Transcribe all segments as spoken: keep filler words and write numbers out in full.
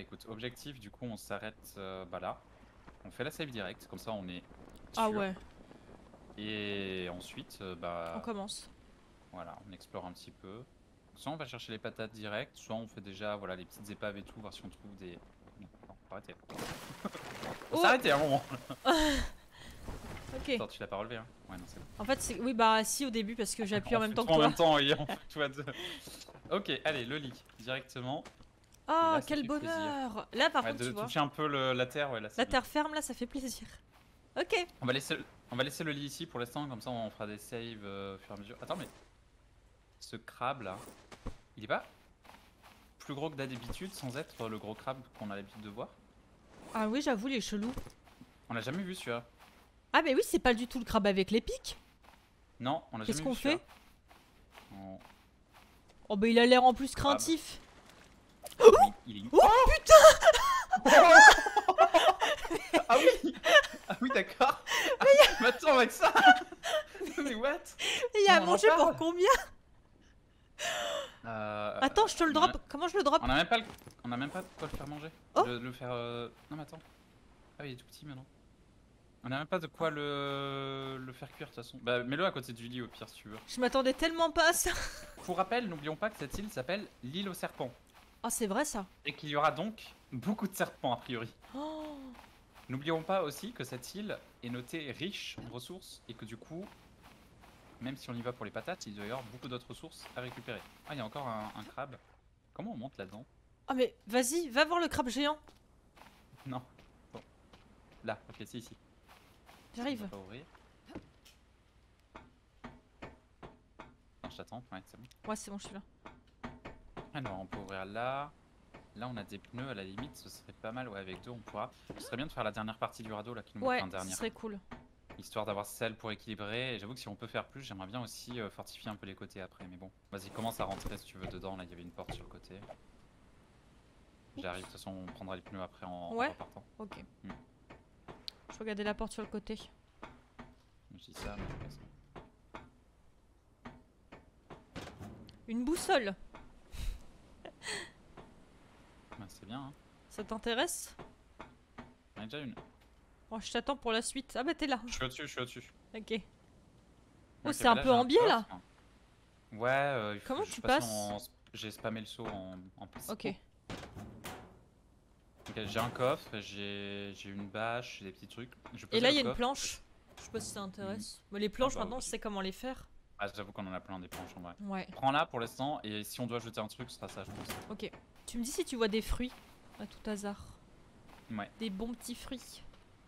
bah écoute, objectif, du coup, on s'arrête euh, bah là. On fait la save direct, comme ça on est sûr. Ah ouais. Et ensuite, euh, bah... On commence. Voilà, on explore un petit peu. Soit on va chercher les patates direct, soit on fait déjà voilà, les petites épaves et tout, voir si on trouve des... Non, non, faut arrêter. Faut Oh s'arrêter à un moment. Ok. Attends, tu l'as pas relevé, hein? Ouais, non, c'est bon. En fait, c'est... Oui, bah si au début, parce que j'ai appuyé en On même fait temps que tout en toi. même temps, oui, on fait tout à deux. Ok, allez, le lit, directement. Et Oh, là, ça quel fait plaisir. bonheur. Là, par Ouais, contre, de tu vois, toucher un peu le- la terre, ouais, là, c'est la bien. terre ferme, là, ça fait plaisir. Ok. On va laisser, le- on va laisser le lit ici pour l'instant, comme ça on fera des saves euh, au fur et à mesure. Attends, mais ce crabe là, il est pas plus gros que d'habitude sans être le gros crabe qu'on a l'habitude de voir? Ah oui, j'avoue, il est chelou. On l'a jamais vu celui-là. Ah mais oui, c'est pas du tout le crabe avec les pics. Non, on l'a jamais Qu'est-ce vu qu'on celui-là. fait? On- Oh bah il a l'air en plus Crabe. craintif. Oui, il est... Oh putain. Ah oui. Ah oui, d'accord. Ah, mais attends avec ça. Mais what? Il a On en mangé pour parle combien? euh, Attends, je te le on a- drop. Comment je le drop? On a même pas, le... on a même pas de quoi le faire manger. Oh. Le, le faire. Euh... Non mais attends. Ah oui, il est tout petit maintenant. On a même pas de quoi le, le faire cuire de toute façon. Bah mets-le à côté du lit au pire si tu veux. Je m'attendais tellement pas à ça. Pour rappel, n'oublions pas que cette île s'appelle l'île aux serpents. Oh, c'est vrai ça. Et qu'il y aura donc beaucoup de serpents a priori. Oh. N'oublions pas aussi que cette île est notée riche en ressources et que du coup, même si on y va pour les patates, il doit y avoir beaucoup d'autres ressources à récupérer. Ah, il y a encore un, un crabe. Comment on monte là-dedans? Oh mais vas-y, va voir le crabe géant. Non. Bon. Là, ok, c'est ici. J'arrive. On va pas ouvrir. Non, je t'attends. Ouais, c'est bon. Ouais, c'est bon, je suis là. Alors, on peut ouvrir là. Là, on a des pneus à la limite. Ce serait pas mal. Ouais, avec deux, on pourra. Ce serait bien de faire la dernière partie du radeau là qui nous Ouais, manque un ce dernier. serait cool. Histoire d'avoir celle pour équilibrer. Et j'avoue que si on peut faire plus, j'aimerais bien aussi euh, fortifier un peu les côtés après. Mais bon, vas-y, commence à rentrer si tu veux dedans. Là, il y avait une porte sur le côté. J'arrive. De toute façon, on prendra les pneus après en, Ouais. en repartant. Ok. Hmm. Je vais regarder la porte sur le côté. Je dis ça, mais c'est- Une boussole. ouais, c'est bien. Hein. Ça t'intéresse? J'en ai déjà une. Oh, je t'attends pour la suite. Ah bah t'es là. Je suis au-dessus, je suis au-dessus. Ok. Oh, Ok, c'est bah un là, peu j'ai en biais là. coffre. Ouais, euh, il faut Comment que je tu passe passes? en- J'ai spammé le saut en, en piste. Ok. Ok, j'ai un coffre, j'ai j'ai une bâche, j'ai des petits trucs. Je Et posais là, le il y a une coffre. planche. Je sais pas si ça intéresse. Mais les planches, Ah bah, maintenant, ok. je sais comment les faire. Ah, j'avoue qu'on en a plein des planches en vrai. Ouais. Prends-la pour l'instant et si on doit jeter un truc, ce sera ça, je pense. Ok. Tu me dis si tu vois des fruits à tout hasard. Ouais. Des bons petits fruits.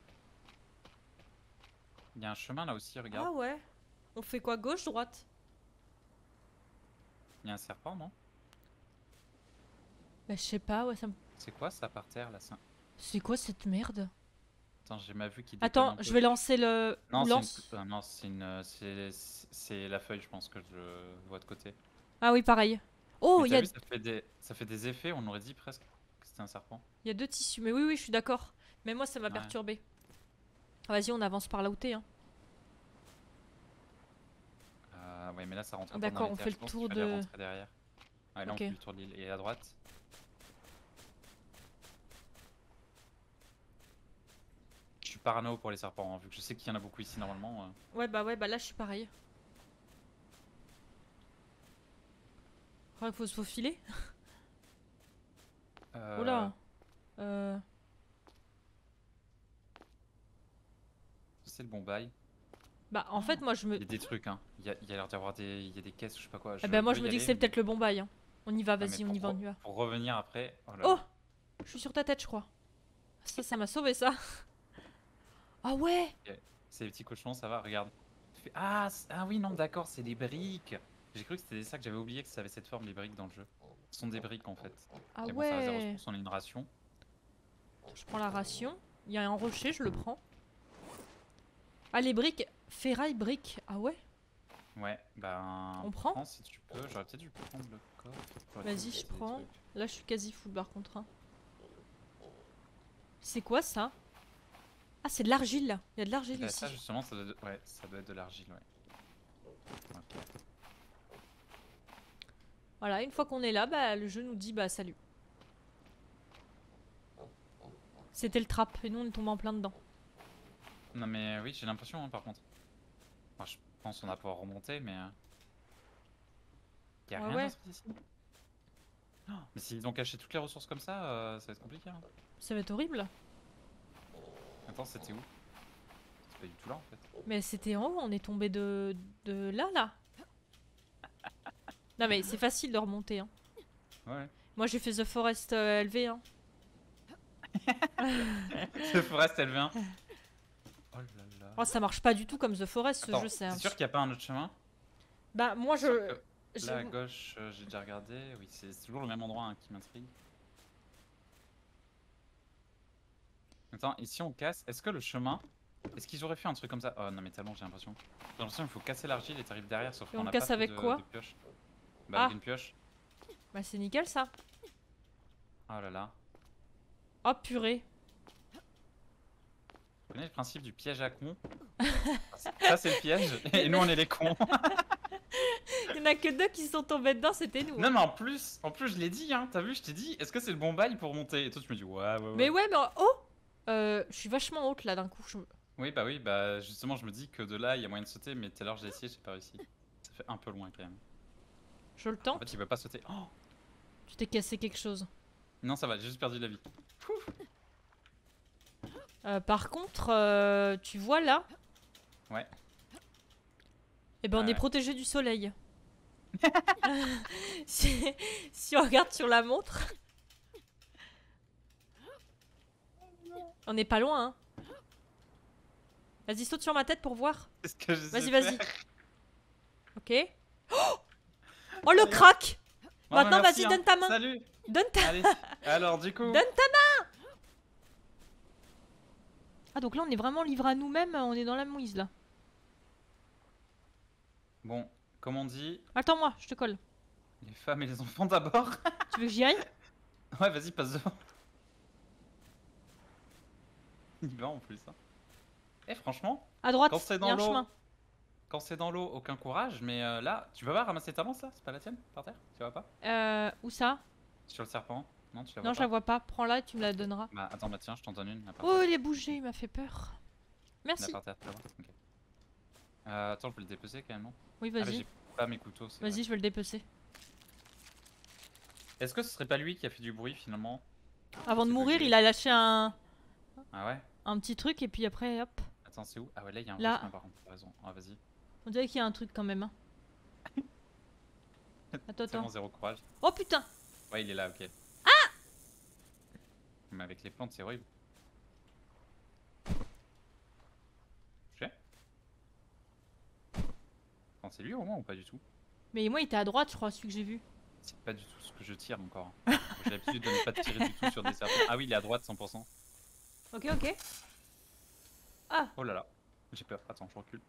Il y a un chemin là aussi, regarde. Ah ouais. On fait quoi, gauche, droite? Il y a un serpent, non? Bah, je sais pas, ouais, ça me. C'est quoi ça par terre là ça... C'est quoi cette merde? Attends, j'ai ma vue qui déconne Attends, un peu. je vais lancer le. Non, Ou c'est lance. une... euh, non, c'est une... c'est c'est la feuille, je pense que je vois de côté. Ah oui, pareil. Oh, Mais il y t'as a... vu, ça fait des ça fait des effets, on aurait dit presque que c'était un serpent. y a deux tissus. Mais oui, oui, je suis d'accord. Mais moi, ça m'a Ouais. perturbé. Ah, vas-y, on avance par là où t'es. Hein. Euh, ouais, mais là ça rentre pas D'accord, dans on les fait terres, le je pense tour qu'il fallait de- rentrer derrière. Ouais, là Ok. on fait le tour de l'île. Et à droite? Je suis parano pour les serpents, hein, vu que je sais qu'il y en a beaucoup ici normalement. euh. Ouais, bah ouais, bah là, je suis pareil. Je crois qu'il faut se faufiler. Euh, Oula. Euh... C'est le bon bail. Bah, en fait, moi, je me. Il y a des trucs, hein. Il y a, il y a l'air d'y avoir des, il y a des caisses ou je sais pas quoi. Ah bah, moi, veux je y me dis que aller, c'est mais- peut-être le bon bail. Hein. On y va, Ouais, mais vas-y, on pour y va, on re- y va. Pour revenir après. Oh là Oh! là. Je suis sur ta tête, je crois. Ça, ça m'a sauvé, ça. Ah ouais! Ces petits cochons, ça va, regarde. Tu fais- Ah, c- ah oui, non, d'accord, c'est des briques. J'ai cru que c'était ça que j'avais oublié que ça avait cette forme, les briques dans le jeu. Ce sont des briques en fait. Ah Et bon, ça réserve ouais! ressources, on a une ration. Je prends la ration. Il y a un rocher, je le prends. Ah, les briques. Ferraille, briques. Ah ouais? Ouais, ben. On prend si tu peux. J'aurais peut-être dû prendre le coffre. pour Vas-y, essayer de je casser des prends. trucs. Là, je suis quasi full par contre. Hein. C'est quoi ça? Ah, c'est de l'argile là. Il y a de l'argile Bah, ici. ça, justement, ça doit, ouais, ça doit être de l'argile, ouais. Ok. Voilà, une fois qu'on est là, bah, le jeu nous dit bah salut. C'était le trap et nous on est tombé en plein dedans. Non mais oui, j'ai l'impression hein, par contre. Enfin, je pense qu'on va pouvoir remonter, mais... Euh... Y'a Ouais, rien ouais. d'autre ici. Oh, mais s'ils ont caché toutes les ressources comme ça, euh, ça va être compliqué. Hein. Ça va être horrible. Attends, c'était où? C'est pas du tout là en fait. Mais c'était en haut, on est tombé de, de là, là. Non mais c'est facile de remonter. Hein. Ouais. Moi j'ai fait The Forest euh, L V. Hein. The Forest L V un. Oh là là. Oh, ça marche pas du tout comme The Forest Attends, ce jeu, c'est c'est sûr qu'il n'y a pas un autre chemin? Bah moi je... Là à gauche, euh, j'ai déjà regardé. Oui, c'est toujours le même endroit hein, qui m'intrigue. Attends, ici on casse. Est-ce que le chemin... Est-ce qu'ils auraient fait un truc comme ça? Oh non mais tellement j'ai l'impression. J'ai l'impression qu'il faut casser l'argile et t'arrives derrière sauf Et qu'on on a casse pas avec de, quoi? de pioche. Bah Ah. avec une pioche. Bah c'est nickel ça. Oh là là. Oh purée. Tu connais le principe du piège à con? Ça c'est le piège et nous on est les cons. Il y en a que deux qui sont tombés dedans, c'était nous. Non mais en plus, en plus je l'ai dit hein, t'as vu, je t'ai dit, est-ce que c'est le bon bail pour monter? Et toi tu me dis ouais ouais ouais. Mais ouais mais oh euh, je suis vachement haute là d'un coup. Je... Oui bah oui, bah justement je me dis que de là il y a moyen de sauter, mais tout à l'heure j'ai essayé, j'ai pas réussi. Ça fait un peu loin quand même. Je le En tente. fait il veut pas sauter. Oh Tu t'es cassé quelque chose. non ça va, j'ai juste perdu de la vie. Euh, par contre, euh, tu vois là? Ouais. Eh ben on Ouais, est ouais. protégé du soleil. si, si on regarde sur la montre, on n'est pas loin. Hein. Vas-y saute sur ma tête pour voir. C'est ce que je sais Vas-y vas-y. faire. Ok. Oh, oh le crack. Bon, Maintenant bah, merci, vas-y hein. donne ta main. Salut. Donne ta... Allez, alors du coup... Donne ta main. Ah donc là on est vraiment livré à nous-mêmes, on est dans la mouise là. Bon, comme on dit, Attends-moi, je te colle. les femmes et les enfants d'abord. Tu veux que j'y aille? Ouais vas-y passe devant. Il va en plus hein. Eh franchement, À droite, quand c'est il y a dans un l'eau, chemin. quand c'est dans l'eau, aucun courage, mais euh, là, tu vas pas ramasser ta lance là? C'est pas la tienne par terre? Tu vois pas? Euh, où ça? Sur le serpent? Non, tu la vois Non, pas? je la vois pas. Prends-la et tu me la donneras. Bah attends, bah tiens, je t'en donne une. Là, par Oh, terre. il est bougé, il m'a fait peur. Là, Merci. par terre, tu la vois? Ok. Euh, attends, je peux le dépecer quand même, non? Oui, Ah bah vas-y. j'ai pas mes couteaux, c'est vrai. Vas-y, je vais le dépecer. Est-ce que ce serait pas lui qui a fait du bruit finalement? Avant de C'est mourir, bugué. il a lâché un, Ah ouais? un petit truc et puis après, hop. Attends, c'est où? Ah ouais, là il y a un Là. vrai chemin par contre, t'as raison. Ah vas-y. On dirait qu'il y a un truc quand même. Hein. Attends, C'est bon, attends. zéro courage. Oh putain! Ouais, il est là, ok. Ah! Mais avec les plantes, c'est horrible. Je sais. Attends, c'est lui au moins ou pas du tout? Mais moi, il était à droite, je crois, celui que j'ai vu. C'est pas du tout ce que je tire encore. J'ai l'habitude de ne pas tirer du tout sur des serpents. Ah oui, il est à droite cent pour cent. Ok, ok. Ah! Oh là là, j'ai peur. Attends, je recule.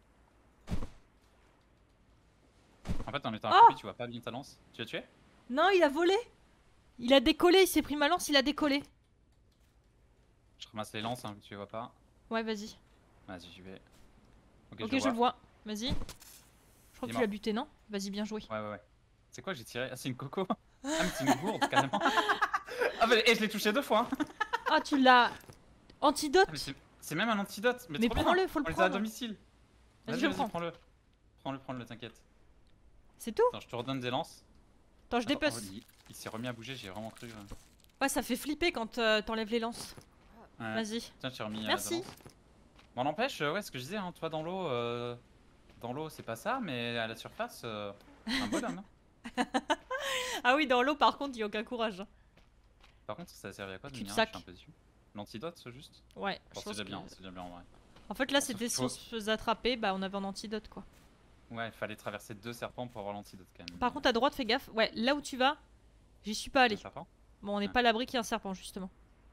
En fait, en étant Oh! accroupi, tu vois pas bien ta lance. Tu l'as tué? Non, il a volé! Il a décollé, il s'est pris ma lance, il a décollé. Je ramasse les lances, hein, que tu les vois pas. Ouais, vas-y. Vas-y, j'y vais. Ok, Ok, je, je le vois. Vas-y. Je crois Il que est tu mort. l'as buté, non? Vas-y, bien joué. Ouais, ouais, ouais. C'est quoi, j'ai tiré? Ah, c'est une coco? Ah, mais c'est une gourde, carrément. Ah, mais et je l'ai touché deux fois. Hein. Ah, tu l'as. Antidote! Ah, mais c'est- c'est même un antidote. Mais, Mais trop bien. prends-le, faut le On les a à prendre. domicile. Vas-y, Vas-y, je le vas-y, prends. prends-le. Prends-le, prends-le, t'inquiète. C'est tout? Attends, je te redonne des lances. Attends, je Attends, dépece. oh, il il s'est remis à bouger, j'ai vraiment cru. euh. Ouais, ça fait flipper quand euh, t'enlèves les lances. Ouais. Vas-y. Tiens, je t'ai remis. euh, Merci. des lances. Bon, n'empêche, euh, ouais, ce que je disais, hein, toi dans l'eau, euh, dans l'eau c'est pas ça, mais à la surface, euh, c'est un bonhomme. Hein. Ah oui, dans l'eau, par contre, il n'y a aucun courage. Par contre, ça a servi à quoi de venir? Je Cul-de-sac. suis un peu déçu. L'antidote, ce juste? Ouais, Bon, je c'est pense déjà que... bien, c'est déjà bien en vrai. En fait, là, Sauf c'était qu'il si faut- on se faisait attraper, bah on avait un antidote, quoi. Ouais, il fallait traverser deux serpents pour avoir l'antidote quand même. Par contre, à droite, fais gaffe. Ouais, là où tu vas, j'y suis pas allé. Un serpent? Bon, on n'est Ah. pas à l'abri qu'il y ait un serpent, justement.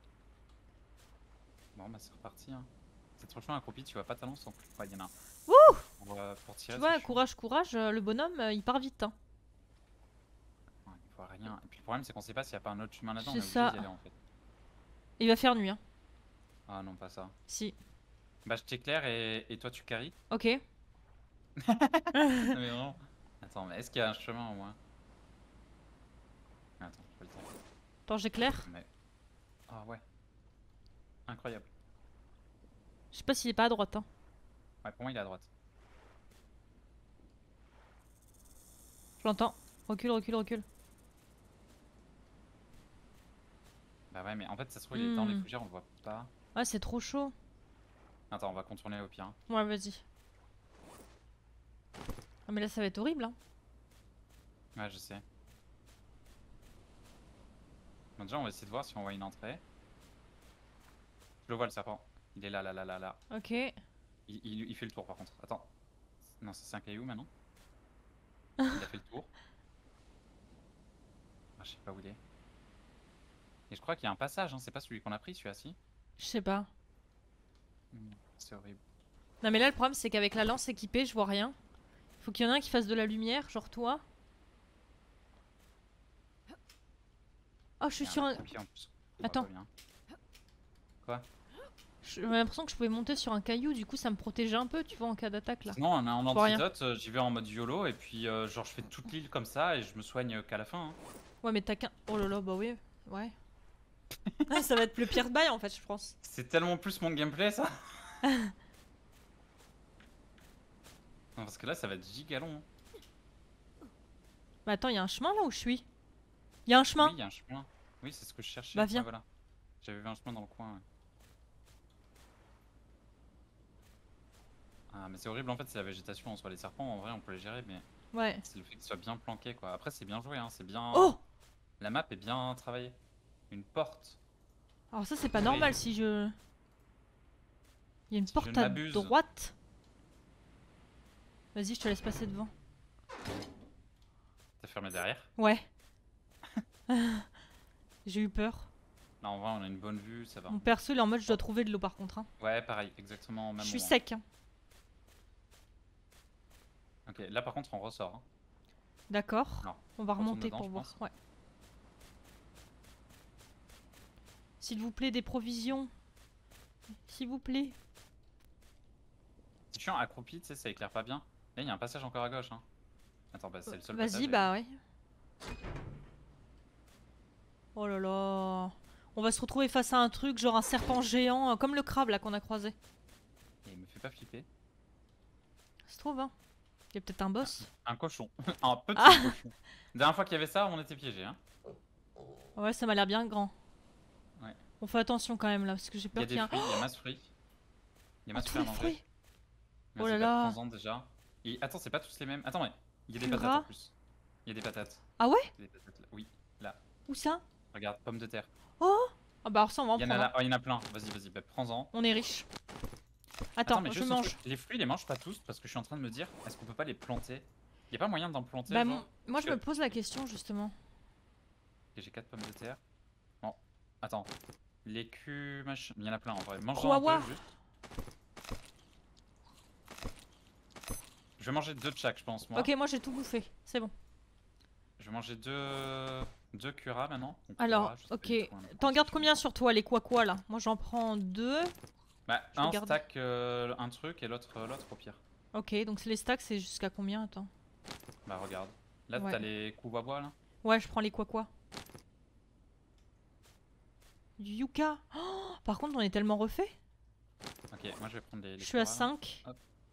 Bon, bah c'est reparti. Hein. C'est trop chaud, accroupi, tu vois pas ta lance en plus. Ouais, il y en a un. Wouh! Pour, euh, pour tirer, Tu vois, c'est chaud. courage, courage, euh, le bonhomme, euh, il part vite. Hein. Ouais, il voit rien. Et puis le problème, c'est qu'on sait pas s'il y a pas un autre chemin là-dedans. C'est On est obligé ça. d'y aller en fait. Il va faire nuit, hein. Ah non, pas ça. Si. Bah, je t'éclaire et, et toi tu carries. Ok. Non, mais vraiment. Attends, mais est-ce qu'il y a un chemin au moins? Attends, je vais le tenter. Attends, j'éclaire. Mais. Ah ouais. Incroyable. Je sais pas s'il est pas à droite. Hein. Ouais, pour moi, il est à droite. Je l'entends. Recule, recule, recule. Bah ouais, mais en fait, ça se trouve, il est dans les Hmm. fougères, on le voit pas. Ouais, c'est trop chaud. Attends, on va contourner au pire. Hein. Ouais, vas-y. Ah, mais là, ça va être horrible. Hein. Ouais, je sais. Bon, déjà, on va essayer de voir si on voit une entrée. Je le vois, le serpent. Il est là, là, là, là, là. Ok. Il, il, il fait le tour, par contre. Attends. Non, ça, c'est un caillou, maintenant. Il a fait le tour. Ah, je sais pas où il est. Et je crois qu'il y a un passage, hein. C'est pas celui qu'on a pris, celui-ci. Je sais pas. Hmm, c'est horrible. Non, mais là, le problème, c'est qu'avec la lance équipée, je vois rien. Faut qu'il y en ait un qui fasse de la lumière, genre toi. Oh, je suis Il y a sur un... pied en plus. On Attends. voit pas bien. Quoi? J'avais l'impression que je pouvais monter sur un caillou, du coup, ça me protégeait un peu, tu vois, en cas d'attaque, là. Non, en, en Je vois rien. antidote, euh, j'y vais en mode YOLO et puis euh, genre je fais toute l'île comme ça et je me soigne qu'à la fin. Hein. Ouais, mais t'as qu'un... Oh là là, bah oui. Ouais. Ah, ça va être le pire bail, en fait, je pense. C'est tellement plus mon gameplay ça. Non, parce que là ça va être giga long. Hein. Bah attends, il y a un chemin, là, où je suis? Il y a un chemin. Oui, il y a un chemin. Oui, c'est ce que je cherchais. Bah viens. Ouais, voilà. J'avais vu un chemin dans le coin. Ouais. Ah, mais c'est horrible en fait, c'est la végétation en soi. Les serpents en vrai on peut les gérer, mais Ouais. c'est le fait qu'ils soient bien planqués quoi. Après, c'est bien joué, hein. C'est bien. Oh! La map est bien travaillée. Une porte. Alors ça, c'est pas Oui. normal si je... Il y a une Si je porte ne à m'abuse. droite. Vas-y, je te laisse passer devant. T'as fermé derrière. Ouais. J'ai eu peur. Là en vrai, on a une bonne vue, ça va. Mon perso, il est en mode je dois trouver de l'eau par contre. Hein. Ouais, pareil, exactement au même Je suis moment. sec. Hein. Ok, là par contre on ressort. Hein. D'accord. Non. On va Retourne remonter dedans, pour je voir. pense. Ouais. S'il vous plaît, des provisions. S'il vous plaît. C'est chiant, accroupi, tu sais, ça éclaire pas bien. Là, il y a un passage encore à gauche. Hein. Attends, bah, c'est le seul passage. Vas-y, bah ouais. Oh là là. On va se retrouver face à un truc, genre un serpent géant, euh, comme le crabe là qu'on a croisé. Et il me fait pas flipper. Ça se trouve, hein. Il y a peut-être un boss. Un cochon. Un petit Ah cochon. La dernière fois qu'il y avait ça, on était piégés. Hein. Ouais, ça m'a l'air bien grand. Ouais. On fait attention quand même là, parce que j'ai Il y peur a qu'il y des ait un... fruits, il y a masse fruits. Il y a Oh, masse tous fruits à les manger. fruits. Vas-y, Oh là bah, là. prends-en déjà. Et attends, c'est pas tous les mêmes. Attends, mais il y a des Plus patates gras. en plus. Il y a des patates. Ah ouais? Il y a des patates là. Oui, là. Où ça? Regarde, pommes de terre. Oh. Ah bah alors ça on va en Il y en a prendre. là. Hein. Oh, il y en a plein. Vas-y, vas-y, bah, prends-en. On est riche. Attends, Attends, mais je juste un mange. truc, les fruits, les mange pas tous parce que je suis en train de me dire, est-ce qu'on peut pas les planter? Y a pas moyen d'en planter Bah genre mon- moi je que- me pose la question justement. Ok, j'ai quatre pommes de terre. Bon, attends. L'écu, machin. Il y en a plein en vrai. Mange-en un Chihuahua. peu juste. Je vais manger deux de chaque, je pense, moi. Ok, moi j'ai tout bouffé. C'est bon. Je vais manger deux. Deux curas maintenant. Ou Alors, curas, je sais ok. pas du tout, hein, T'en mais gardes c'est combien sur toi les quoi quoi là? Moi j'en prends deux. Bah, Je vais un garder. stack, euh, un truc et l'autre euh, l'autre au pire. Ok, donc c'est les stacks, c'est jusqu'à combien? Attends. Bah, regarde. Là, Ouais. t'as les coups bois là. Ouais, je prends les quoi quoi. Du yucca. Oh, par contre, on est tellement refait. Ok, moi je vais prendre les. les Je suis à curas, là. cinq.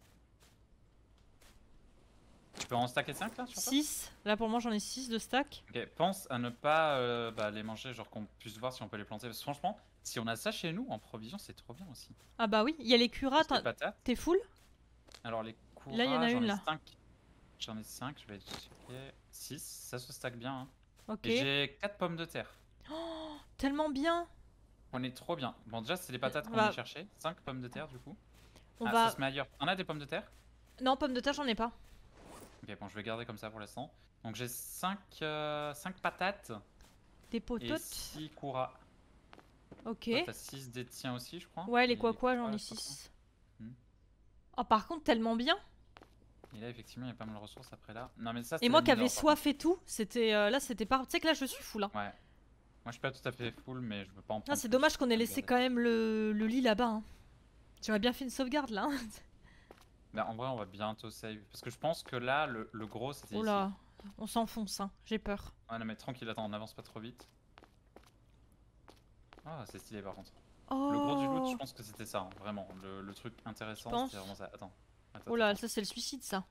Tu peux en stacker cinq là sur toi? six. Là pour moi j'en ai six de stack. Ok, pense à ne pas euh, bah, les manger, genre qu'on puisse voir si on peut les planter. Parce que franchement, si on a ça chez nous en provision, c'est trop bien aussi. Ah bah oui, il y a les curas. Juste les patates. T'es full? Alors les couras, Là, il y en a j'en une, ai là. cinq. J'en ai cinq, je vais checker. six, ça se stack bien. Hein. Ok. Et j'ai quatre pommes de terre. Oh, tellement bien. On est trop bien. Bon, déjà, c'est les patates qu'on va- a cherché. cinq pommes de terre du coup. On ah, va. ça se met ailleurs. On a des pommes de terre? Non, pommes de terre, j'en ai pas. Ok, bon, je vais garder comme ça pour l'instant. Donc j'ai cinq patates Des et pototes. six couras. Ok. Toi, t'as six des tiens aussi, je crois. Ouais, les Et quoi quoi, j'en ai couras, je sais pas six. Hmm. Oh, par contre, tellement bien. quoi. Et là, effectivement, il y a pas mal de ressources après là. Non, mais ça, Et c'est moi les qui avais mineurs, par soif et tout, c'était euh, là, c'était pas. Tu sais que là, je suis full. Hein. contre. Ouais. Moi, je suis pas tout à fait full, mais je veux pas en Ah, prendre. c'est plus, dommage je qu'on ait préfère laissé garder. quand même le, le lit là-bas. Hein. J'aurais bien fait une sauvegarde là. Hein. Bah, en vrai, on va bientôt save. Parce que je pense que là, le, le gros, c'était Oh ici. là, on s'enfonce. Hein. J'ai peur. Ouais, non, mais tranquille, attends, on avance pas trop vite. Ah, c'est stylé par contre. Oh. Le gros du loot, je pense que c'était ça, hein, vraiment. Le, le truc intéressant, penses c'était vraiment ça. Attends. attends Oh là, attends. ça c'est le suicide ça.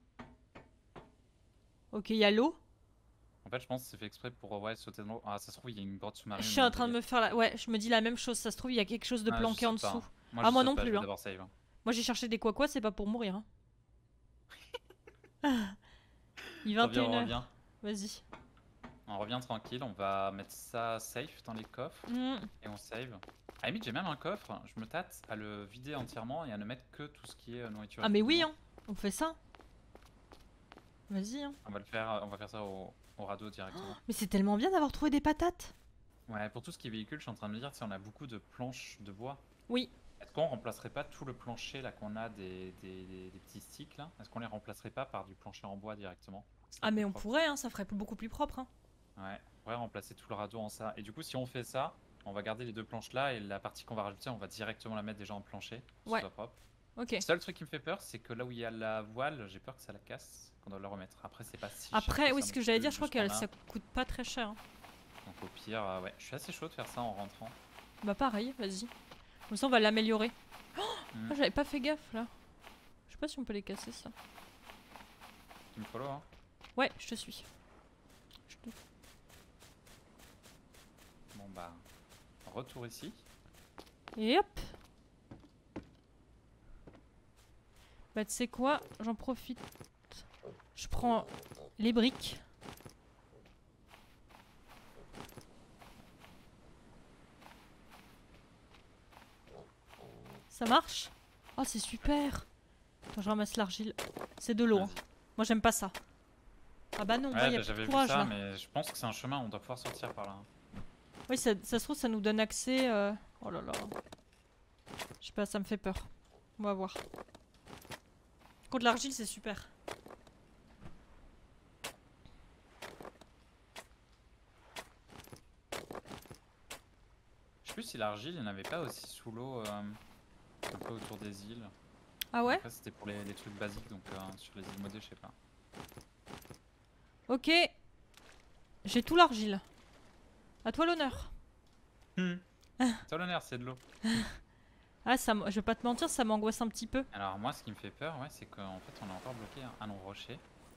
Ok, il y a l'eau. En fait, je pense que c'est fait exprès pour ouais, sauter dans l'eau. Ah, ça se trouve, il y a une grotte sous-marine. Je suis ou en un train de délire. me faire la... Ouais, je me dis la même chose. Ça se trouve, il y a quelque chose de Ah, je planqué en saute pas, dessous. hein. Moi, Ah, je moi saute non pas, je plus. vais Hein. d'abord save. hein. Moi j'ai cherché des quoi quoi, c'est pas pour mourir. Hein. Il est Attends, viens, on vingt et une heures. revient. Vas-y. On revient tranquille, on va mettre ça safe dans les coffres Mm. et on save. À la limite, j'ai même un coffre, je me tâte à le vider entièrement et à ne mettre que tout ce qui est euh, nourriture. Ah mais oui, effectivement. hein. On fait ça. Vas-y. Hein. On va le faire, on va faire ça au, au radeau directement. Mais c'est tellement bien d'avoir trouvé des patates. Ouais, pour tout ce qui est véhicule, je suis en train de me dire si on a beaucoup de planches de bois. Oui. Est-ce qu'on remplacerait pas tout le plancher là qu'on a des, des, des- des petits sticks là? Est-ce qu'on les remplacerait pas par du plancher en bois directement? Ce serait Ah plus mais on propre. pourrait, hein. Ça ferait beaucoup plus propre. Hein. Ouais, on pourrait remplacer tout le radeau en ça. Et du coup, si on fait ça, on va garder les deux planches là et la partie qu'on va rajouter, on va directement la mettre déjà en plancher. Pour que ce Ouais. soit propre. Ok. Le seul truc qui me fait peur, c'est que là où il y a la voile, j'ai peur que ça la casse, qu'on doit la remettre. Après, c'est pas si cher Après, que oui, ça ce non que j'allais plus, dire, je crois juste qu'on que a. ça coûte pas très cher. Hein. Donc au pire, euh, ouais, je suis assez chaud de faire ça en rentrant. Bah pareil, vas-y. Comme ça, on va l'améliorer. Hmm. Ah, j'avais pas fait gaffe là. Je sais pas si on peut les casser ça. Tu me follow, hein? Ouais, je te suis. Je te- Bon bah, retour ici. Et hop. Bah tu sais quoi, j'en profite. Je prends les briques. Ça marche? Oh c'est super. Attends, je ramasse l'argile. C'est de l'eau. Hein. Vas-y. Moi j'aime pas ça. Ah bah non, moi Ouais, y a bah, plus j'avais de vu courage ça, là. mais je pense que c'est un chemin, on doit pouvoir sortir par là. Oui, ça, ça se trouve, ça nous donne accès. euh, Oh là là. Je sais pas, ça me fait peur. On va voir. Contre l'argile, c'est super. Je sais plus si l'argile, il n'y en avait pas aussi sous l'eau, euh, un peu autour des îles. Ah ouais? Après, c'était pour les, les trucs basiques, donc euh, sur les îles modées, je sais pas. Ok. J'ai tout l'argile. À toi l'honneur. C'est l'honneur, c'est de l'eau. Ah, ça, m- je vais pas te mentir, ça m'angoisse un petit peu. Alors moi, ce qui me fait peur, ouais, c'est qu'en fait, on est encore bloqué à un long rocher.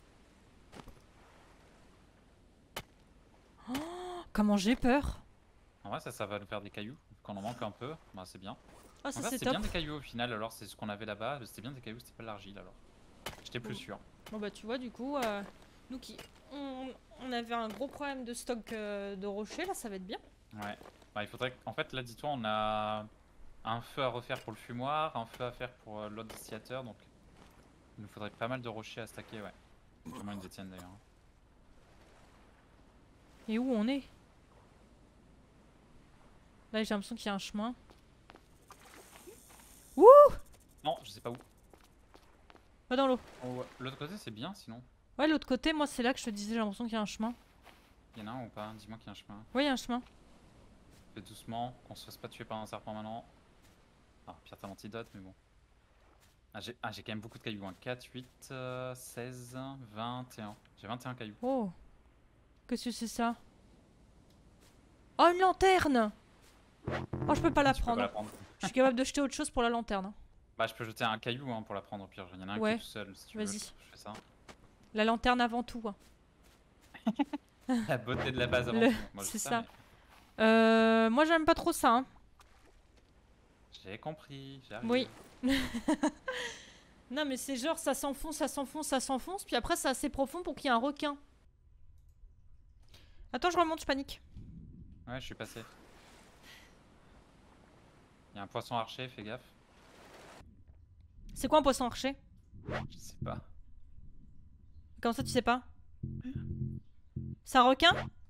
Comment j'ai peur. En vrai, ça, ça va nous faire des cailloux, vu qu'on en manque un peu. Bah, c'est bien. Ah, En ça fait, c'est c'est top. bien des cailloux au final, alors c'est ce qu'on avait là-bas. C'était bien des cailloux, c'était pas de l'argile alors. J'étais plus Oh. sûr. Bon bah tu vois, du coup, euh, nous qui... On, on avait un gros problème de stock euh, de rochers, là ça va être bien. Ouais. Bah, il faudrait. En fait, là, dis-toi, on a un feu à refaire pour le fumoir, un feu à faire pour euh, l'autre distillateur, donc il nous faudrait pas mal de rochers à stacker, ouais. Comment ils nous détiennent d'ailleurs. Et où on est? Là j'ai l'impression qu'il y a un chemin. Ouh! Non, je sais pas où. Pas dans l'eau. Oh, l'autre côté, c'est bien sinon. Ouais, l'autre côté, moi c'est là que je te disais, j'ai l'impression qu'il y a un chemin. Il y en a un ou pas? Dis-moi qu'il y a un chemin. Ouais, il y a un chemin. Fais doucement, qu'on se fasse pas tuer par un serpent maintenant. Ah, pire t'as l'antidote, mais bon. Ah, j'ai ah, j'ai quand même beaucoup de cailloux. Hein. quatre, huit, euh, seize, vingt et un. J'ai vingt et un cailloux. Oh! Qu'est-ce que c'est ça? Oh, une lanterne! Oh, je peux pas la Tu peux prendre. pas la prendre. Je suis capable de jeter autre chose pour la lanterne. hein. Bah, je peux jeter un caillou hein, pour la prendre au pire. Il y en a un Ouais. qui est tout seul si tu veux. Vas-y. Je fais ça. La lanterne avant tout. hein. La beauté de la base avant Le- tout. Moi, je c'est sais ça. mais Euh, moi j'aime pas trop ça. Hein. J'ai compris, j'arrive. Oui. Non mais c'est genre ça s'enfonce, ça s'enfonce, ça s'enfonce, puis après c'est assez profond pour qu'il y ait un requin. Attends, je remonte, je panique. Ouais, je suis passé. Il y a un poisson archer, fais gaffe. C'est quoi un poisson archer? Je sais pas. Comment ça tu sais pas? C'est un requin?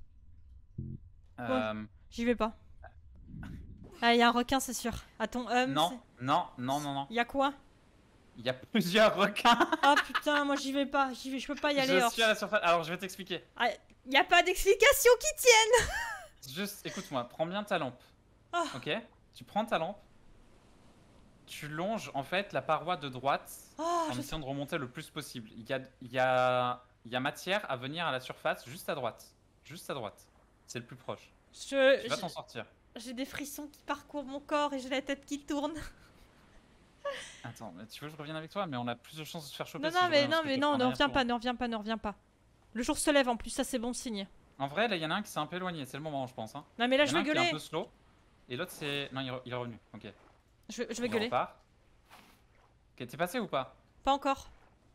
Euh, J'y vais pas. Ah, il y a un requin, c'est sûr. Attends, euh, non, non, non, non, non. il y a quoi? Il y a plusieurs requins. Ah putain, moi j'y vais pas, j'y vais, je peux pas y aller. Je Hors. suis à la surface. Alors, je vais t'expliquer. Ah, y a pas d'explication qui tienne. Juste, écoute-moi, prends bien ta lampe. Ah. Ok? Tu prends ta lampe. Tu longes en fait la paroi de droite Oh, en je... essayant de remonter le plus possible. Il y a, il y a, il y a matière à venir à la surface, juste à droite. Juste à droite. C'est le plus proche. je... Tu vas je- t'en sortir. J'ai des frissons qui parcourent mon corps et j'ai la tête qui tourne. Attends, mais tu veux que je revienne avec toi? Mais on a plus de chances de se faire choper. Non, si non, je mais reviens, non, parce que mais je non, prends ne rien reviens sur- pas, ne reviens pas, ne reviens pas. Le jour se lève en plus, ça c'est bon signe. En vrai, là, il y en a un qui s'est un peu éloigné. C'est le moment, je pense. Hein. Non, mais là Il y je en a vais un qui est un gueuler. peu slow. Et l'autre, c'est. Non, il, re- il est revenu. Ok. Je, vais- je vais Il gueuler. repart. Ok, t'es passé ou pas? Pas encore.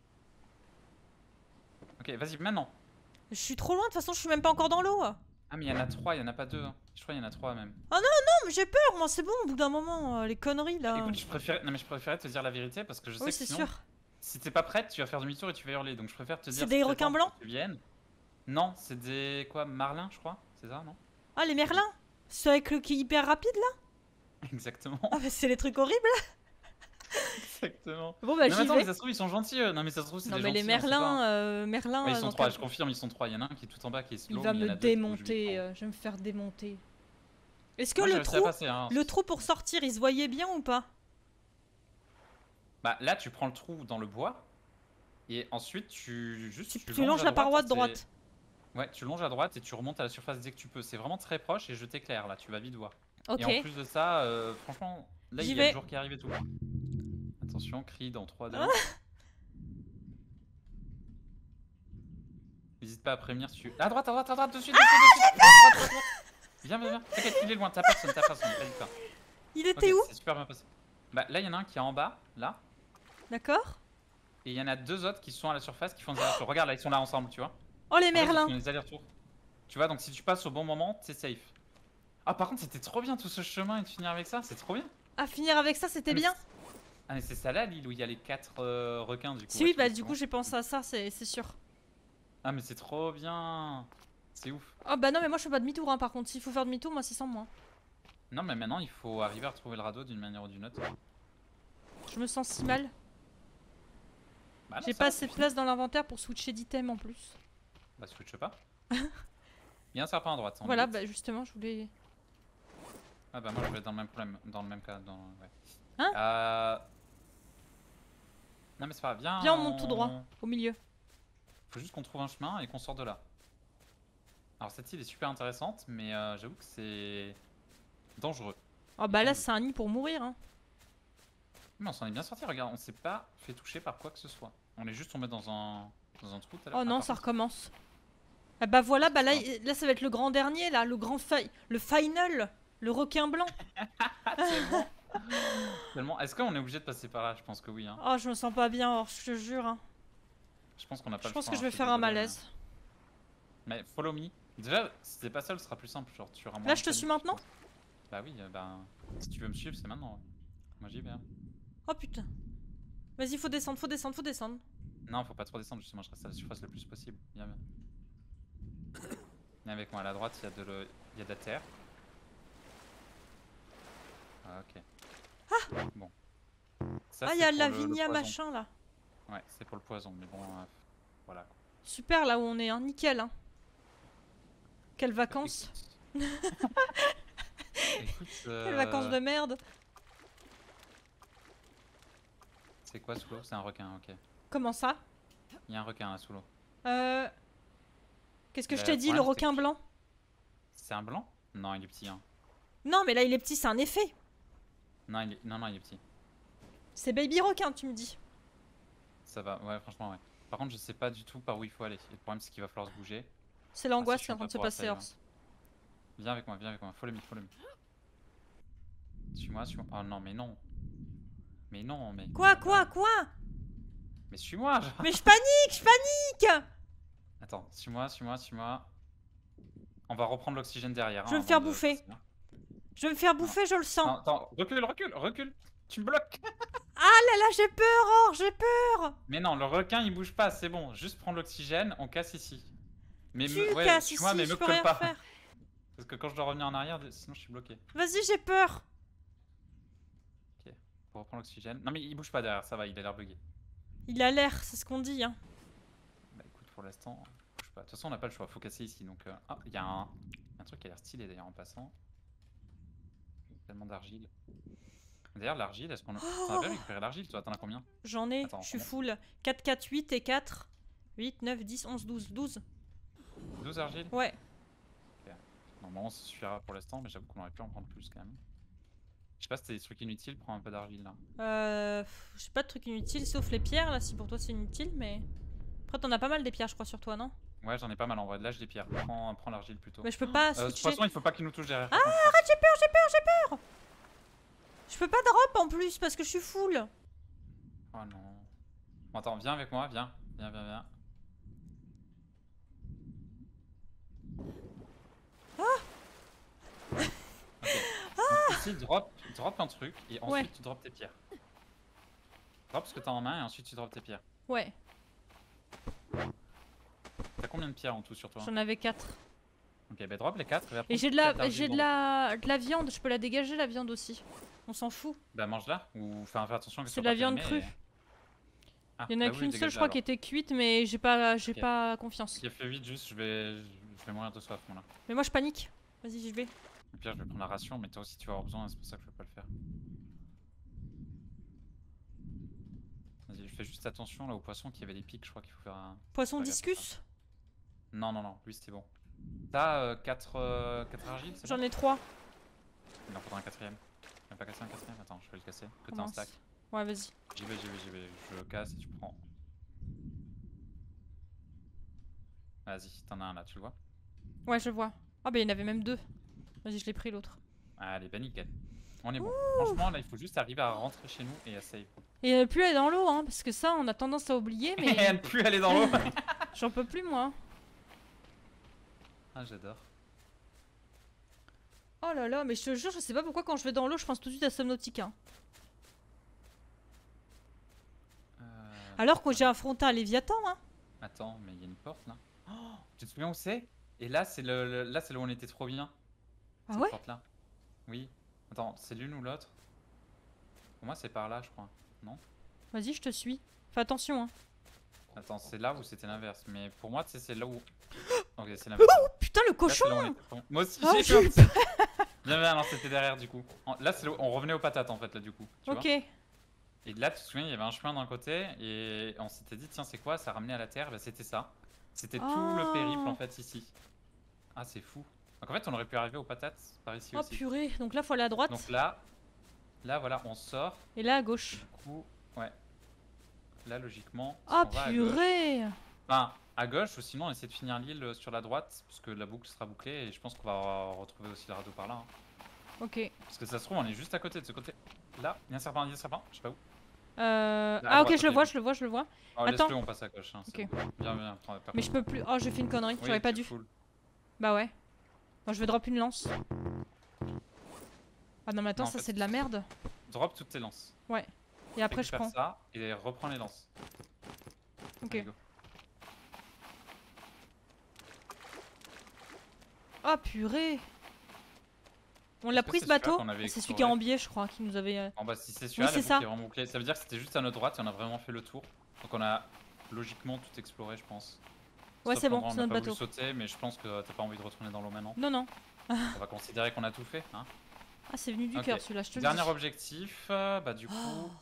Ok, vas-y, maintenant. Je suis trop loin, de toute façon, je suis même pas encore dans l'eau. Ah, mais il y en a trois, il y en a pas deux. Hein. Je crois qu'il y en a trois même. Non, mais j'ai peur, moi, c'est bon, au bout d'un moment, euh, les conneries là. Écoute, je préférais... Non, mais je préférais te dire la vérité parce que je sais Oui, que c'est sinon, sûr. si t'es pas prête, tu vas faire demi-tour et tu vas hurler. Donc je préfère te dire. C'est des si requins t'attends blancs que tu viennes. Non, c'est des. Quoi, marlins, je crois. C'est ça, non? Ah, les merlins? Ceux avec le qui est hyper rapide là? Exactement. Ah, bah c'est les trucs horribles. Exactement. Bon, bah non, mais j'y attends, mais vais. ça se trouve, ils sont gentils. eux. Non, mais ça se trouve, c'est Non, des mais les gentils, on sait merlins, pas. euh, merlins. Ouais, ils euh, sont dans trois, quel- je confirme, ils sont trois. Il y en a un qui est tout en bas qui est slow. Il va mais il y en me a deux qui bougent démonter, vite. euh, je vais me faire démonter. Est-ce que Moi, j'ai le réussi à trou, passer, hein. le trou pour sortir, il se voyait bien ou pas? Bah là, tu prends le trou dans le bois. Et ensuite, tu juste. Tu, tu longes longes à la paroi de c'est- droite. Ouais, tu longes à droite et tu remontes à la surface dès que tu peux. C'est vraiment très proche et je t'éclaire là, tu vas vite voir. Ok. Et en plus de ça, euh, franchement, là J'y il y a vais. le jour qui arrive et tout. Attention, cri dans trois, deux. Ah. N'hésite pas à prévenir si tu. À droite, à droite, à droite, de suite, de suite, de suite. À droite, à droite. Viens, viens, viens. T'inquiète, il est loin, t'as personne, t'as personne. Vas-y, pas. Il Ok, était où? c'est super bien passé. Bah là, il y en a un qui est en bas, là. D'accord. Et il y en a deux autres qui sont à la surface qui font des allers-retours. Regarde, là, ils sont là ensemble, tu vois. Oh, les En fait, ils merlins. font des allers-retours. Tu vois, donc si tu passes au bon moment, c'est safe. Ah, par contre, c'était trop bien tout ce chemin et de finir avec ça, c'est trop bien. À finir avec ça, c'était Ah, mais bien. c'est- Ah, mais c'est ça là, l'île où il y a les quatre euh, requins du coup. Si ouais, oui, tu bah dis du souvent. coup j'ai pensé à ça, c'est c'est sûr. Ah, mais c'est trop bien. C'est ouf. Oh bah non mais moi je fais pas demi-tour hein, par contre, s'il faut faire demi-tour, moi c'est sans moi. Non, mais maintenant il faut arriver à retrouver le radeau d'une manière ou d'une autre. Je me sens si mal. Bah, non, J'ai ça pas va, assez c'est de fini. place dans l'inventaire pour switcher d'item en plus. Bah, switch pas. Il y a un serpent à droite. en Voilà, huit. bah justement je voulais... Ah, bah, moi je vais être dans le même problème. Dans le même cas. Dans... Ouais. Hein euh... Non, mais c'est pas grave. Viens. Viens, on monte tout droit, au milieu. Faut juste qu'on trouve un chemin et qu'on sorte de là. Alors, cette île est super intéressante, mais euh, j'avoue que c'est dangereux. Oh bah là c'est un nid pour mourir hein. Mais on s'en est bien sorti, regarde, on s'est pas fait toucher par quoi que ce soit. On est juste tombé dans un, dans un trou tout à l'heure. Oh Ah, non, par ça contre- recommence. Ah bah voilà, bah là, Ça. il- là ça va être le grand dernier là, le grand fi... le final, le requin blanc. Ah, tellement. Tellement. Est-ce qu'on est obligé de passer par là? Je pense que oui. Hein. Oh je me sens pas bien, oh, je te jure. Hein. Je pense qu'on a pas Je le pense choix, que je hein, vais suis faire un désolé, malaise. Mais... mais follow me. Déjà, si t'es pas seul, ce sera plus simple. Genre, tu auras moins Là de je te panique, suis maintenant? pense. Bah oui, euh, bah. Si tu veux me suivre, c'est maintenant. ouais. Moi j'y vais. hein. Oh putain. Vas-y, faut descendre, faut descendre, faut descendre. Non, faut pas trop descendre, justement, je reste à la surface le plus possible. Viens, viens. Viens avec moi, à la droite, il y, a de le... il y a de la terre. Ah, ok. Ah Bon. Ça, Ah, il c'est y a pour la le- le vinia poison. machin là. Ouais, c'est pour le poison, mais bon, euh, voilà. Super là où on est, hein. Nickel. Hein. Quelles vacances. Écoute, Écoute, euh, Quelles vacances de merde. c'est quoi sous l'eau? C'est un requin, ok. Comment ça? Il y a un requin là sous l'eau. Euh... Qu'est-ce que Bah, je t'ai le dit, le problème, c'est requin que- blanc? C'est un blanc? Non, il est petit, hein. Non, mais là il est petit, c'est un effet. Non, il est... non, non, il est petit. C'est baby requin, tu me dis. Ça va, ouais, franchement, ouais. Par contre, je sais pas du tout par où il faut aller. Et le problème, c'est qu'il va falloir se bouger. C'est l'angoisse Ah, si, qui est en train de se je suis passer, pas Ors. Viens avec moi, viens avec moi. Follow me, follow me. Suis-moi, suis-moi. Oh non, mais non. Mais non, mais. Quoi, quoi, quoi? Mais suis-moi. genre. Mais je panique, je panique. Attends, suis-moi, suis-moi, suis-moi. On va reprendre l'oxygène derrière. Je vais hein, me faire avant de bouffer. passer, hein. Je vais me faire bouffer, je le sens. Non, attends, recule, recule, recule. Tu me bloques. Ah là là, j'ai peur, Or, j'ai peur. Mais non, le requin il bouge pas, c'est bon. Juste prendre l'oxygène, on casse ici. Mais Tu me... ouais, casses suis-moi, ici, mais je me peux colle rien pas. faire. Parce que quand je dois revenir en arrière, sinon je suis bloqué. Vas-y, j'ai peur. Pour reprendre l'oxygène. Non mais il bouge pas derrière, ça va, il a l'air bugué. Il a l'air, c'est ce qu'on dit, hein. Bah écoute, pour l'instant, il bouge pas. De toute façon, on n'a pas le choix, faut casser ici. Donc, euh... ah, il y a un... un truc qui a l'air stylé d'ailleurs en passant. Tellement d'argile. D'ailleurs, l'argile, est-ce qu'on a... Oh. T'en as bien récupéré l'argile, toi, t'en as combien? J'en ai, Attends, je suis comment- full. quatre, quatre, huit et quatre. huit, neuf, dix, onze, douze. douze. douze argiles? Ouais. Normalement ça suffira pour l'instant, mais j'avoue qu'on aurait pu en prendre plus quand même. Je sais pas si t'as des trucs inutiles, prends un peu d'argile là. Euh, j'ai pas de trucs inutiles sauf les pierres là, si pour toi c'est inutile, mais. Après, t'en as pas mal des pierres, je crois, sur toi, non? Ouais, j'en ai pas mal en vrai. Là, j'ai des pierres. Prends, prends l'argile plutôt. Mais je peux pas Euh, de toute switcher. façon, il faut pas qu'il nous touche derrière. Ah, par contre. arrête, j'ai peur, j'ai peur, j'ai peur! Je peux pas drop en plus parce que je suis full. Oh non. Bon, attends, viens avec moi, viens. Viens, viens, viens. Ok. Donc, ici, drop, drop un truc et ensuite Ouais. tu drop tes pierres. Drop ce que t'as en main et ensuite tu drop tes pierres. Ouais, T'as combien de pierres en tout sur toi? j'en avais quatre. Ok, bah drop les quatre. Et j'ai de la, j'ai de la, de la viande, je peux la dégager la viande aussi. On s'en fout. Bah mange-la ou fais fais attention que C'est ce de soit la pas viande périmé crue. et- Ah, Il y en a bah oui, qu'une seule, je dégage-la crois, alors. qui était cuite, mais j'ai pas, j'ai Ok. pas confiance. Ok, fais vite juste, je vais, je vais mourir de soif moi là. Mais moi je panique. Vas-y, j'y vais. Au pire, je vais prendre la ration, mais toi aussi tu vas avoir besoin, c'est pour ça que je peux pas le faire. Vas-y, fais juste attention là au poisson qui avait des pics, je crois qu'il faut faire un. Poisson Pas grave, discus. Non, non, non, lui c'était bon. T'as quatre argiles, c'est bon? J'en ai trois. Il en faudra un quatrième. Tu n'as pas cassé un quatrième? Attends, je vais le casser. Que Oh, t'as un mince. stack. Ouais, vas-y. J'y vais, j'y vais, j'y vais. Je le casse et tu prends. Vas-y, t'en as un là, tu le vois? Ouais, je vois. Ah, bah il y en avait même deux. Vas-y, je l'ai pris l'autre. Allez, bah nickel. On est bon. Franchement, là, il faut juste arriver à rentrer chez nous et à save. Et euh, plus aller dans l'eau, hein, parce que ça, on a tendance à oublier, Et mais à ne plus aller dans l'eau. j'en peux plus, moi. Ah, j'adore. Oh là là, mais je te jure, je sais pas pourquoi quand je vais dans l'eau, je pense tout de suite à Subnautica. Euh... Alors que j'ai affronté un Léviathan, hein. Attends, mais il y a une porte là. Oh, tu te souviens où c'est? Et là, c'est le, le- là, c'est là où on était trop bien. Ah Cette ouais? porte là. Oui. Attends, c'est l'une ou l'autre? Pour moi, c'est par là, je crois. Non? Vas-y, je te suis. Fais attention, hein. Attends, c'est là ou c'était l'inverse? Mais pour moi, tu sais, c'est là où. Ok, c'est l'inverse. Oh putain, le Là, cochon! c'est là où on était trop bien. Moi aussi, Ah, j'ai j'ai eu peur. Bien, bien, non, c'était derrière du coup. En- Là, c'est là où on revenait aux patates en fait, là du coup. Tu Ok. vois et là, tu te souviens, il y avait un chemin d'un côté et on s'était dit, tiens, c'est quoi? Ça ramenait à la terre. Bah, c'était ça. C'était tout le Ah. périple en fait ici. Ah, c'est fou. Donc en fait, on aurait pu arriver aux patates par ici Oh aussi. purée. Donc là, faut aller à droite. Donc là, là, voilà, on sort. Et là, à gauche. Du coup, ouais. Là, logiquement. si Ah on va à gauche- purée! Enfin, à gauche ou sinon, on essaie de finir l'île sur la droite parce que la boucle sera bouclée et je pense qu'on va retrouver aussi le radeau par là. hein. Ok. Parce que ça se trouve, on est juste à côté de ce côté. Là, il y a un serpent, il y a un serpent, je sais pas où. Euh... Là, à Ah ok, droite, je le ok. vois, je le vois, je le vois. Oh, Attends. laisse-le, on passe à gauche. Hein, c'est Ok. bon. Viens, viens, prends pas Mais je peux plus. Oh, j'ai fait une connerie. Oui, J'aurais pas t'es dû. full. Bah ouais. Bon, je vais drop une lance. Ah non, mais attends, Non, en ça fait, c'est de la merde. Drop toutes tes lances. Ouais. Et après, je Récupère prends. ça et reprends les lances. Ok. Allez, go. Ah purée! On Est-ce l'a que pris c'est ce bateau? celui-là qu'on avait C'est celui qui est en exploré biais, je crois, qui nous avait. euh, Bon, bah, si c'est celui-là, Oui, la c'est boucle ça. est vraiment bouclée. Ça veut dire que c'était juste à notre droite et on a vraiment fait le tour. Donc, on a logiquement tout exploré, je pense. Ouais, Sauf c'est bon, l'endroit où c'est on a notre pas voulu bateau. sauter, mais je pense que t'as pas envie de retourner dans l'eau maintenant. Non, non. On va considérer qu'on a tout fait. Hein. Ah, c'est venu du Ok. cœur celui-là, je te le Dernier dis. objectif, euh, bah du coup, Oh.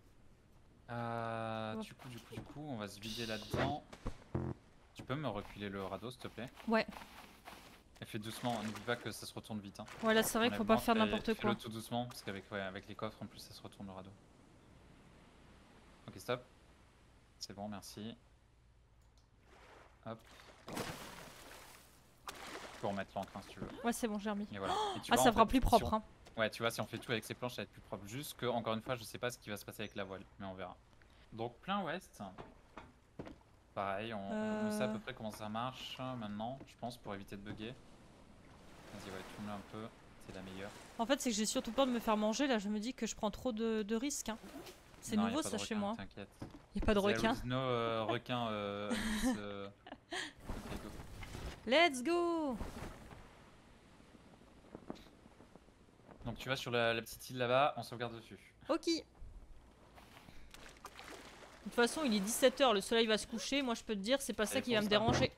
euh, Hop. du coup, du coup, du coup, on va se vider là-dedans. Tu peux me reculer le radeau, s'il te plaît? Ouais. Et fais doucement, n'oublie pas que ça se retourne vite. Hein. Ouais, là, c'est vrai qu'il faut pas Honnêtement, faire fais- n'importe quoi. Fais-le tout doucement, parce qu'avec ouais, avec les coffres, en plus, ça se retourne le radeau. Ok, stop. C'est bon, merci. Hop. Tu peux remettre l'encre hein, si tu veux. Ouais, c'est bon, j'ai remis. Et voilà. Et tu Ah, vois, ça en fera fait, plus si propre, on- hein. Ouais, tu vois, si on fait tout avec ces planches, ça va être plus propre. Juste que, encore une fois, je sais pas ce qui va se passer avec la voile, mais on verra. Donc, plein ouest. Pareil, on, Euh... on sait à peu près comment ça marche euh, maintenant, je pense, pour éviter de bugger. Vas-y, ouais, tourne-le un peu, c'est la meilleure. En fait, c'est que j'ai surtout peur de me faire manger. Là, je me dis que je prends trop de, de risques. Hein. C'est Non, y a nouveau pas ça de chez requin, moi. T'inquiète. Y a pas de There requin. is no euh, requin. Euh, this, euh, ok, go. Let's go! Donc, tu vas sur la, la petite île là-bas, on sauvegarde dessus. Ok. De toute façon, il est dix-sept heures, le soleil va se coucher. Moi, je peux te dire, c'est pas ça Allez, qui va me fonce, déranger.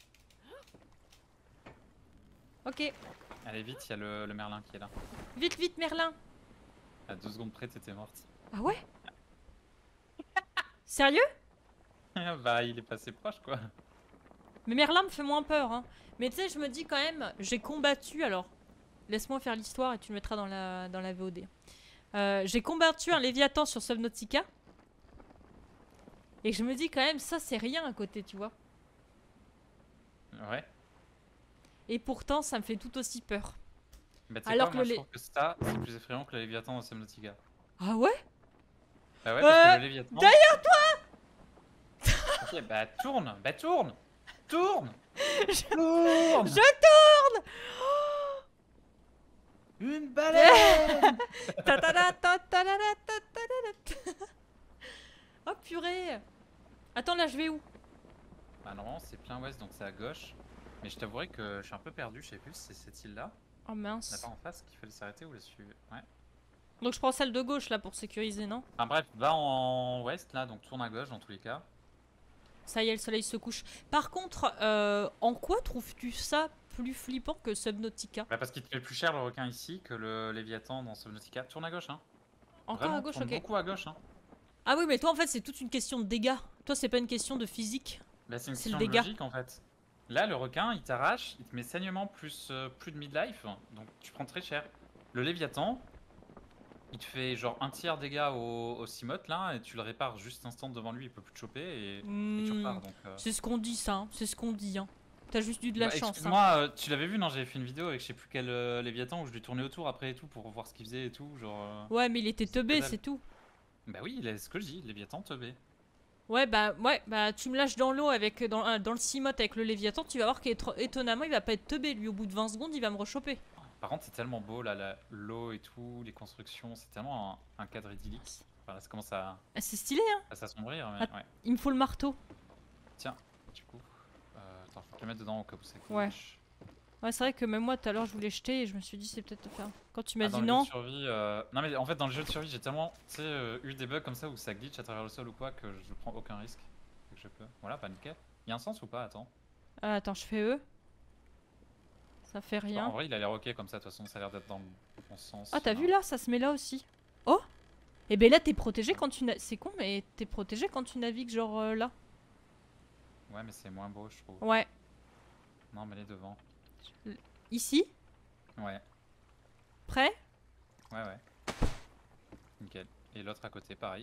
Ok. Allez, vite, il y a le, le merlin qui est là. Vite, vite, Merlin. À deux secondes près, t'étais morte. Ah ouais? Sérieux? Bah, il est passé proche, quoi. Mais Merlin me fait moins peur. Hein. Mais tu sais, je me dis quand même, j'ai combattu. Alors, laisse-moi faire l'histoire et tu le mettras dans la, dans la V O D. Euh, j'ai combattu un Léviathan sur Subnautica. Et je me dis quand même, ça c'est rien à côté, tu vois. Ouais. Et pourtant, ça me fait tout aussi peur. Bah, tu sais Alors quoi, que moi le je lé... trouve que ça, c'est plus effrayant que le Léviathan dans Subnautica. Ah ouais? Bah ouais, parce que euh, le Léviathan... Derrière toi. Ok, bah tourne, bah tourne, tourne, je... tourne. je tourne. Une baleine. Oh purée. Attends, là je vais où? Bah normalement c'est plein ouest, donc c'est à gauche. Mais je t'avouerai que je suis un peu perdu, je sais plus si c'est cette île-là. Oh mince. Là pas en face qu'il fallait s'arrêter ou là-dessus. Ouais. Donc je prends celle de gauche là pour sécuriser, non? Enfin bref, va en ouest là, donc tourne à gauche dans tous les cas. Ça y est, le soleil se couche. Par contre, euh, en quoi trouves-tu ça plus flippant que Subnautica? Bah parce qu'il te fait plus cher le requin ici que le Léviathan dans Subnautica. Tourne à gauche hein. Encore Vraiment, à gauche, tourne ok. beaucoup à gauche hein. Ah oui, mais toi en fait c'est toute une question de dégâts. Toi c'est pas une question de physique. Bah c'est une C'est le question de dégât. logique en fait. Là le requin il t'arrache, il te met saignement plus, euh, plus de midlife, donc tu prends très cher. Le Léviathan, il te fait genre un tiers dégâts au, au Cimote là et tu le répares juste instant devant lui, il peut plus te choper et, Mmh, et tu repars donc. Euh... c'est ce qu'on dit ça, hein. C'est ce qu'on dit. Hein. T'as juste eu de la Bah, chance. excuse-moi, Hein. euh, tu l'avais vu non? J'avais fait une vidéo avec je sais plus quel euh, Léviathan où je lui tournais autour après et tout pour voir ce qu'il faisait et tout. Genre. Euh... Ouais, mais il était teubé, que dalle. c'est tout. Bah oui, c'est ce que je dis, Léviathan teubé. Ouais, bah, ouais, bah, tu me lâches dans l'eau avec dans, euh, dans le cimote avec le Léviathan, tu vas voir qu'étonnamment, il va pas être teubé. Lui, au bout de vingt secondes, il va me rechoper. Par contre, c'est tellement beau là, la- l'eau et tout, les constructions, c'est tellement un, un cadre idyllique. Enfin, là, ça commence à, Ah, c'est stylé, hein. à s'assombrir, mais Att- ouais. Il me faut le marteau. Tiens, du coup, euh, attends, faut te le mettre dedans au cas où ça couche. Ouais. Ouais, c'est vrai que même moi, tout à l'heure, je voulais jeter et je me suis dit, c'est peut-être te faire. Quand tu m'as Ah, dans dit le jeu non. de survie, euh... non mais en fait dans le jeu de survie j'ai tellement tu sais, euh, eu des bugs comme ça où ça glitch à travers le sol ou quoi que je prends aucun risque. Dès que je peux. Voilà, pas nickel. Il y a un sens ou pas? Attends. Ah, attends, je fais E. Ça fait Enfin, rien. en vrai il a l'air ok comme ça, de toute façon ça a l'air d'être dans le bon sens. Ah, t'as Non. vu là, ça se met là aussi. Oh. Et ben là, t'es protégé quand tu. C'est con, mais t'es protégé quand tu navigues genre euh, là. Ouais mais c'est moins beau je trouve. Ouais. Non mais les devant. Ici. Ouais, Prêt. ouais ouais. Nickel. Et l'autre à côté pareil.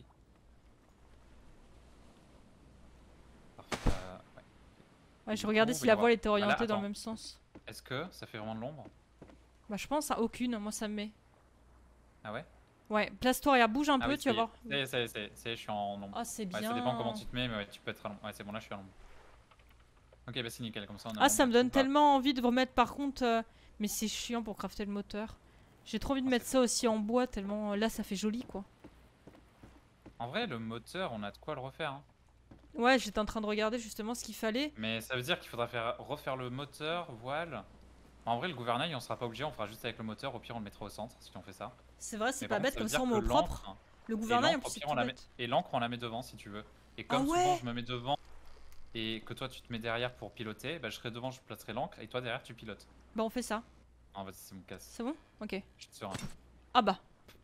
Parfait. Euh, ouais. Ouais, je Du regardais coup, si va y la avoir- voile était Ah, là, orientée dans le attends. même sens. Est-ce que ça fait vraiment de l'ombre? Bah, je pense à aucune. Moi, ça me met. Ah ouais? Ouais, place-toi, regarde, bouge un Ah peu, oui, tu vas ça y est. voir. Ça y est, ça y est, ça y est, ça y est, je suis en ombre. Ah, c'est bien. Ouais, ça dépend comment tu te mets, mais ouais, tu peux être à l'ombre. Ouais, c'est bon, là je suis à l'ombre. Ok, bah c'est nickel, comme ça on a. Ah, ça me donne tellement. tellement envie de remettre par contre. euh, Mais c'est chiant pour crafter le moteur. J'ai trop envie de Ah, mettre c'est ça aussi en bois, tellement euh, là ça fait joli quoi. En vrai, le moteur, on a de quoi le refaire. Hein. Ouais, j'étais en train de regarder justement ce qu'il fallait. Mais ça veut dire qu'il faudra faire refaire le moteur, voile. En vrai, le gouvernail, on sera pas obligé, on fera juste avec le moteur. Au pire, on le mettra au centre si on fait ça. C'est vrai, c'est Mais pas par bête, contre, comme ça ça on veut met au dire que propre. l'encre- Le Et gouvernail en l'encre, plus au c'est pire, tout on la met. bête. Et l'encre, on la met devant si tu veux. Et Ah comme ouais. souvent, je me mets devant et que toi tu te mets derrière pour piloter, bah je serai devant, je placerai l'encre et toi derrière tu pilotes. Bah on fait ça. Ah, vas-y, c'est mon casse. C'est bon. Ok. Je te serein. Ah bah.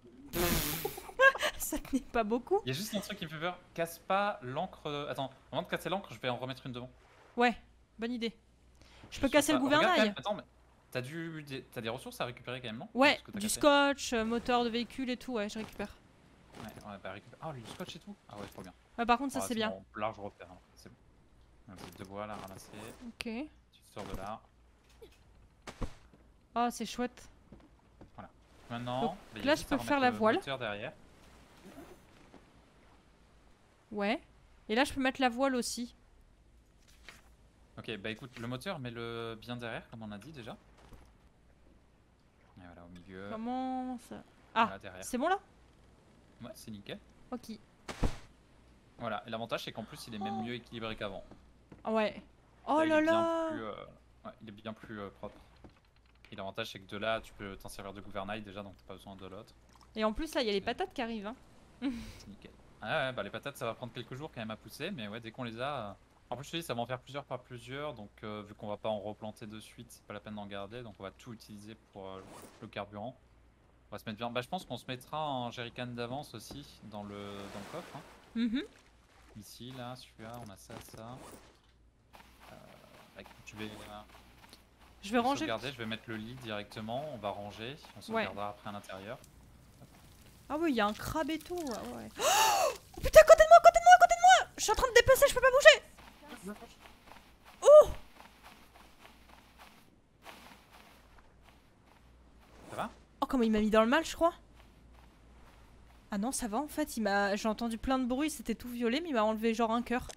Ça tenait pas beaucoup. Il y a juste un truc qui me fait peur. Casse pas l'encre. euh, Attends, avant de casser l'encre, je vais en remettre une devant. Ouais, bonne idée. Je peux suis casser le pas- Regarde quand gouvernail. même, Attends, mais t'as du... des... t'as des ressources à récupérer quand même, non? Ouais, Ce que t'as du cassé. scotch, euh, moteur de véhicule et tout, ouais, je récupère. Ouais, ouais, bah récupère. Ah, du scotch et tout. Ah ouais, trop bien. Ouais, par contre, ça Ah, c'est bien. Bon, là, je repère. hein, C'est bon. Vas-y, deux bois là, ramasser. Ok. Tu te sors de là. Ah, c'est chouette. Maintenant, Donc, bah, il y a là, je juste peux à faire remettre la le voile. moteur derrière. Ouais. Et là, je peux mettre la voile aussi. Ok, bah écoute, le moteur, mets-le bien derrière, comme on a dit déjà. Et voilà, au milieu. Comment ça. Ah, Voilà, derrière. c'est bon là? Ouais, c'est nickel. Ok. Voilà, et l'avantage, c'est qu'en plus, il est même mieux équilibré qu'avant. Ah ouais. Oh il là est bien là. plus, euh, ouais, il est bien plus euh, propre. Et l'avantage, c'est que de là, tu peux t'en servir de gouvernail déjà, donc t'as pas besoin de l'autre. Et en plus, là, il y a les patates qui arrivent. Hein. C'est nickel. Ah ouais, bah les patates, ça va prendre quelques jours quand même à pousser, mais ouais, dès qu'on les a. euh, En plus, je te dis, ça va en faire plusieurs par plusieurs, donc euh, vu qu'on va pas en replanter de suite, c'est pas la peine d'en garder, donc on va tout utiliser pour euh, le carburant. On va se mettre bien. Bah, je pense qu'on se mettra en jerrycan d'avance aussi dans le, dans le coffre. Hein. Mhm. Ici, là, celui-là, on a ça, ça. Euh, écoute, je vais, euh, Je vais ranger. sauvegarder, je vais mettre le lit directement, on va ranger, on sauvegardera après à l'intérieur. Ah oui, il y a un crabe et tout. Ah ouais. Oh putain, à côté de moi, à côté de moi, à côté de moi. Je suis en train de déplacer, je peux pas bouger. Oh. Ça va? Oh, comment il m'a mis dans le mal, je crois. Ah non, ça va en fait, il m'a. J'ai entendu plein de bruit, c'était tout violet, mais il m'a enlevé genre un cœur.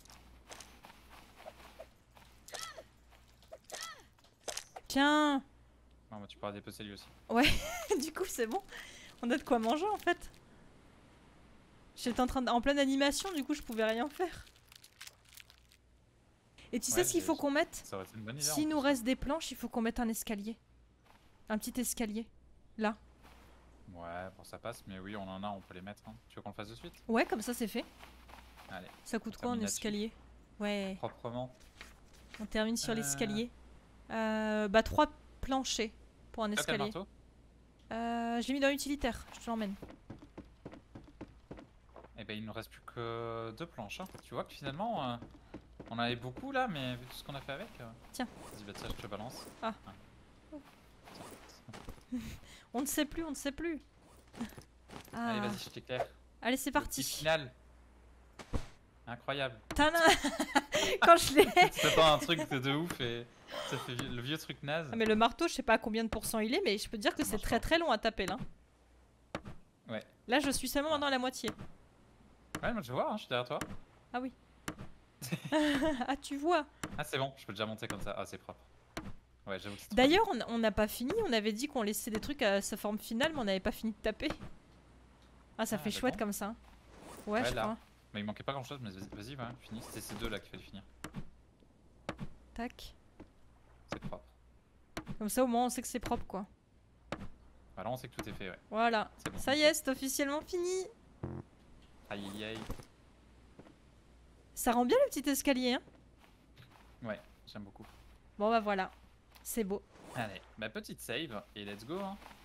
Tiens. Non, bah, tu pourras dépecer lui aussi. Ouais, du coup c'est bon. On a de quoi manger en fait. J'étais en train de... en pleine animation, du coup je pouvais rien faire. Et tu Ouais, sais s'il j'ai- faut qu'on mette, Ça aurait été une bonne idée. en s'il nous plus. reste des planches, il faut qu'on mette un escalier. Un petit escalier. Là. Ouais, bon, ça passe, mais oui, on en a, on peut les mettre. Hein. Tu veux qu'on le fasse de suite? Ouais, comme ça c'est fait. Allez, Ça coûte On quoi un termine là-dessus. escalier? Ouais, proprement. on termine sur Euh. l'escalier. Euh, bah trois planchers pour un T'as quel escalier. marteau? Euh, je l'ai mis dans l'utilitaire, je te l'emmène. Eh ben, il nous reste plus que deux planches. Hein. Tu vois que finalement, euh, on en avait beaucoup là, mais vu tout ce qu'on a fait avec. euh, Tiens. Vas-y, bah tiens, je te balance. Ah. On ne sait plus, on ne sait plus. Ah. Allez, vas-y, je t'éclaire. Allez, c'est Le petit parti. final. Incroyable. Tada. Quand je l'ai. C'est pas un truc de, de ouf et ça fait vi- le vieux truc naze. Ah, mais le marteau, je sais pas à combien de pourcents il est, mais je peux te dire que Ça c'est marche très pas. très long à taper là. Ouais. Là, je suis seulement maintenant à la moitié. Ouais, moi je vois, hein, je suis derrière toi. Ah oui. Ah, tu vois. Ah, c'est bon, je peux déjà monter comme ça. Ah, c'est propre. Ouais, j'avoue que c'est trop D'ailleurs, on on n'a pas fini. On avait dit qu'on laissait des trucs à sa forme finale, mais on n'avait pas fini de taper. Ah, ça Ah, fait chouette d'accord. comme ça. hein. Ouais, Ouais, je là. crois. Mais il manquait pas grand chose, mais vas-y, vas-y, ouais, finis. C'est ces deux là qu'il fallait finir. Tac. C'est propre. Comme ça, au moins, on sait que c'est propre, quoi. Voilà, on sait que tout est fait, ouais. Voilà. C'est bon. Ça y est, c'est officiellement fini. Aïe aïe aïe. Ça rend bien le petit escalier, hein. Ouais, j'aime beaucoup. Bon, bah voilà. C'est beau. Allez, bah petite save et let's go. Hein.